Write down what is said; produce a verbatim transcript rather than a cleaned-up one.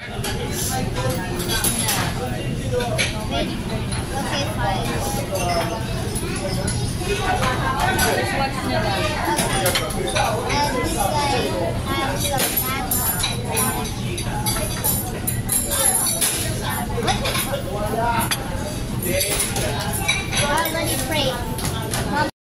Okay, fine. Just watch nyo lang. And this side has some apples. What? Well, let me pray.